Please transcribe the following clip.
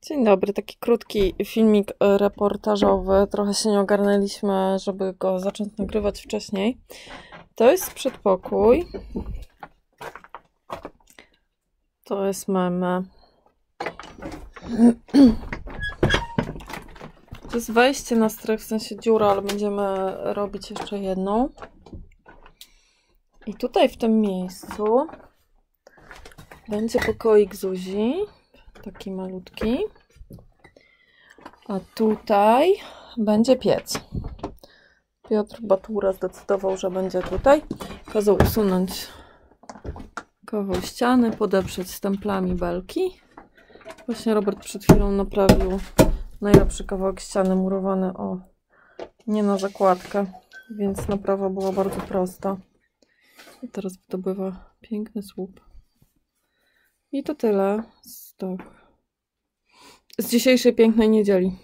Dzień dobry, taki krótki filmik reportażowy. Trochę się nie ogarnęliśmy, żeby go zacząć nagrywać wcześniej. To jest przedpokój. To jest meme. To jest wejście na strych, w sensie dziura, ale będziemy robić jeszcze jedną. I tutaj w tym miejscu będzie pokoik Zuzi. Taki malutki. A tutaj będzie piec. Piotr Batura zdecydował, że będzie tutaj. Kazał usunąć kawał ściany, podeprzeć stemplami belki. Właśnie Robert przed chwilą naprawił najlepszy kawałek ściany murowany, nie na zakładkę, więc naprawa była bardzo prosta. I teraz wydobywa piękny słup. I to tyle z dzisiejszej pięknej niedzieli.